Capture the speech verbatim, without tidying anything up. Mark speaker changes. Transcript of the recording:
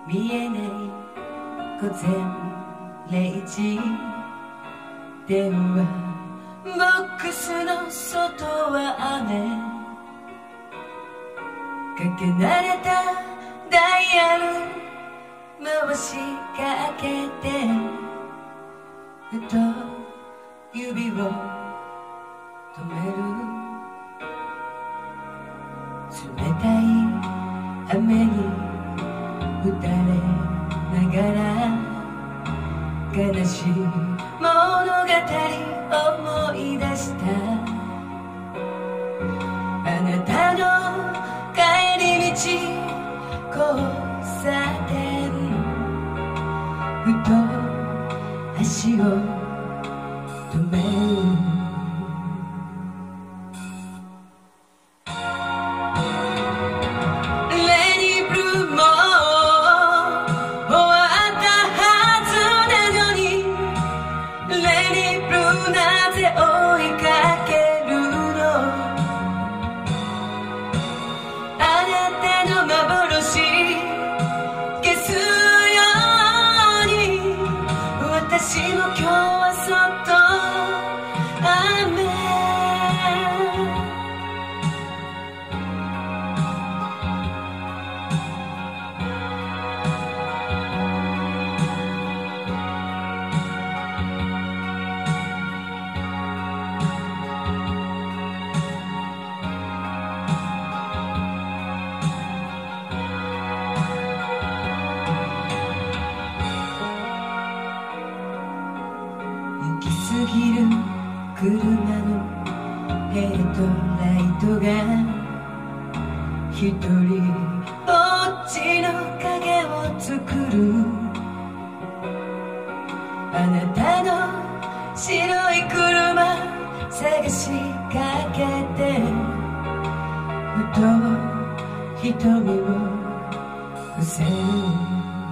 Speaker 1: 見えない午前零時、電話ボックスの外は雨、かけ慣れたダイヤル回しかけて、ふと指を止める。冷たい雨に打たれながら、悲しい物語思い出した。あなたの帰り道交差点、ふと足を止める。私も今日はそっと雨、行き過ぎる車のヘッドライトが一人ぼっちの影を作る。あなたの白い車探しかけて、ふと瞳を伏せる。